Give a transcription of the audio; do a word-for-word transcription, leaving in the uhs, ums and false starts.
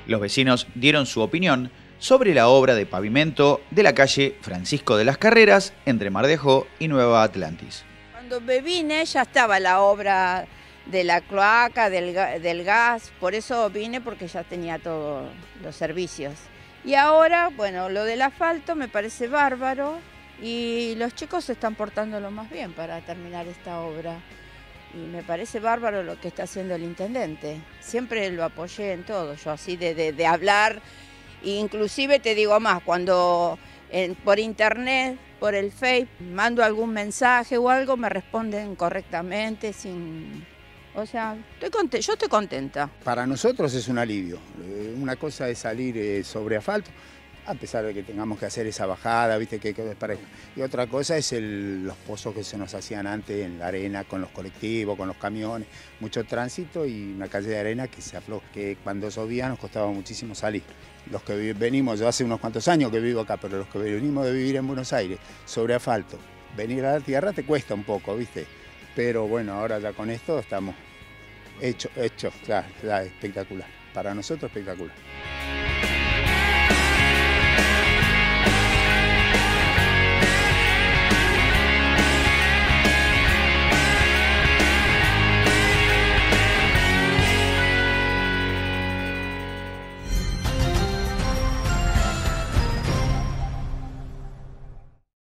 Los vecinos dieron su opinión sobre la obra de pavimento de la calle Francisco de las Carreras entre Mar de Ajó y Nueva Atlantis. Cuando me vine ya estaba la obra de la cloaca, del, del gas, por eso vine porque ya tenía todos los servicios. Y ahora, bueno, lo del asfalto me parece bárbaro y los chicos se están portando lo más bien para terminar esta obra. Y me parece bárbaro lo que está haciendo el intendente. Siempre lo apoyé en todo, yo así de, de, de hablar, inclusive te digo más, cuando en, por internet, por el Face, mando algún mensaje o algo, me responden correctamente, sin... O sea, estoy contenta, yo estoy contenta. Para nosotros es un alivio. Una cosa es salir sobre asfalto, a pesar de que tengamos que hacer esa bajada, viste que es para... Y otra cosa es el, los pozos que se nos hacían antes en la arena, con los colectivos, con los camiones, mucho tránsito y una calle de arena que se afloja, que cuando llovía nos costaba muchísimo salir. Los que venimos, yo hace unos cuantos años que vivo acá, pero los que venimos de vivir en Buenos Aires, sobre asfalto, venir a la tierra te cuesta un poco, viste. Pero bueno, ahora ya con esto estamos hechos, hechos, claro, espectacular. Para nosotros espectacular.